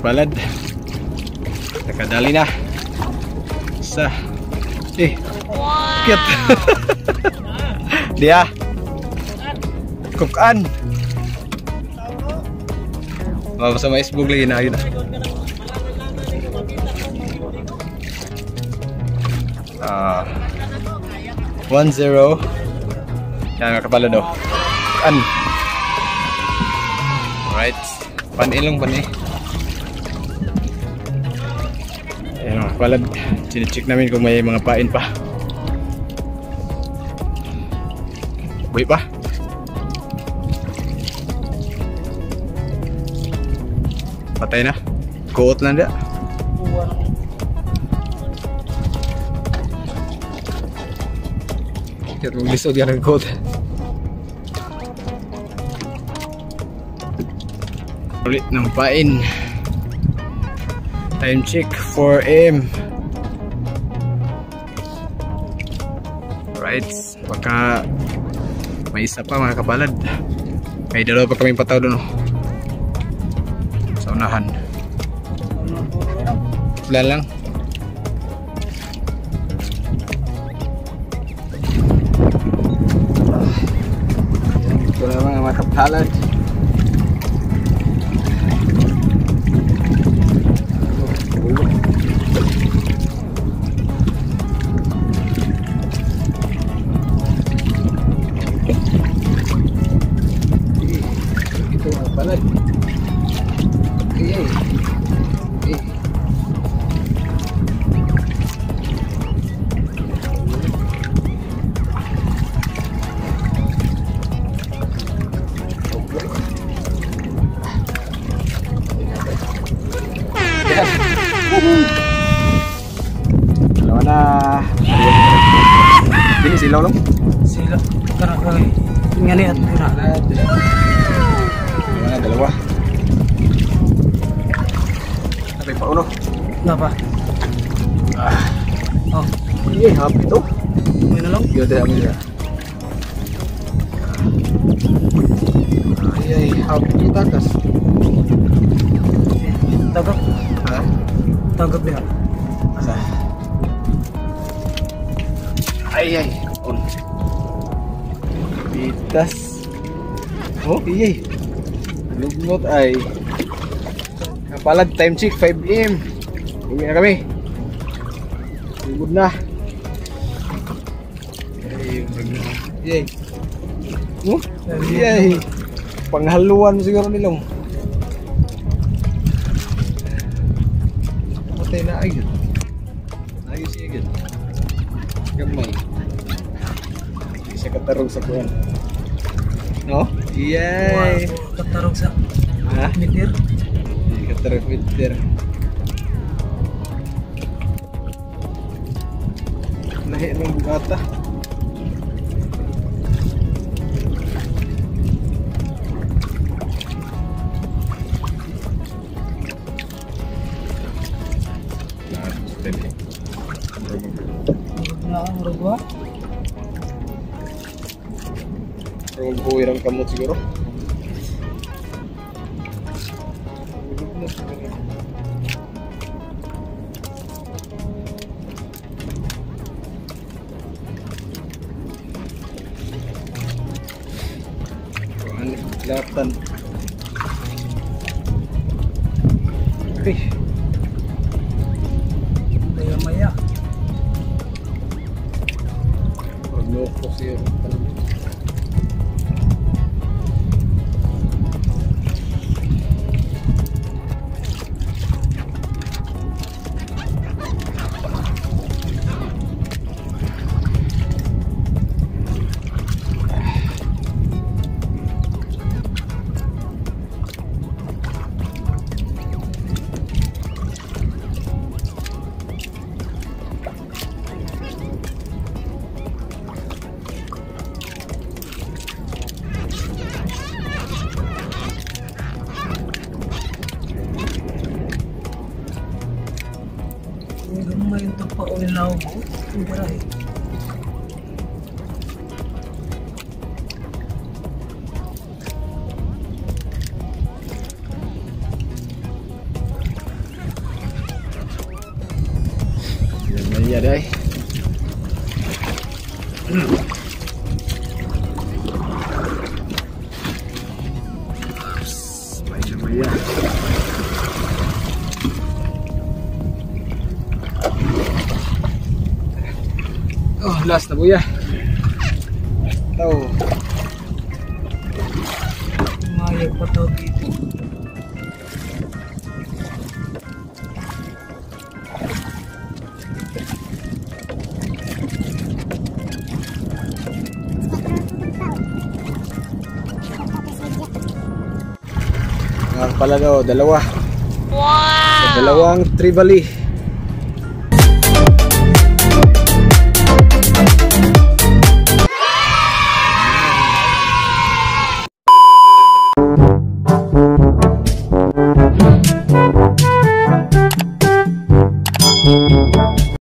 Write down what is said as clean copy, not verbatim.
palad. Nakadali na. Isa. Cute. Dia. Kukan. Sa mais bug lagi na yun. 1-0. Yan mga kapalad o. Kukan. Alright. Panilong pa ni. Ayan mga kapalad. Sinicheck namin kung may mga pain pa. Buhay pa. Patay na. Kuot lang dia. Kaya lisod yan ang kuot. Ulit ng pain. Time check 4 AM. Right. Baka may isa pa mga kapalad. May dalawa pa kaming pataw doon. Sa unahan. Wala lang. Ito na mga kapalad. Dalawa na. Dini silaw lang. Silaw. Karang kay ngani at kuna. Dalawa. Tapi pa uno. Napa? Oh, iya happy to. May na lang. Yo tidak bisa. Ay happy takas. Tagap. Ha? Tagap dia. Asa? Ay on. Pitas. Oh, iya. Lugnot ay. Kapalad time check 5 AM. Uwi na kami. Good na. Yay. Oh, yay. Panghaluan siguro nila mo. Patay na agad. Ayos siya agad. Gamay. Isa katarong sa kuwan. No? Yay. Katarong sa mitir. Katarong mitir. Lahi ng bugata. Rugwa. Rugwa irang kamot siguro. Kelihatan. Maya-maya. Loko siya. Gamay yung tagpa-ulilaw mo. Hindi. maya day. Maya. Oh, last na buya. Oh. Mayag pa tawag dito. Nga pala daw, dalawa. Wow! Dalawang tribali.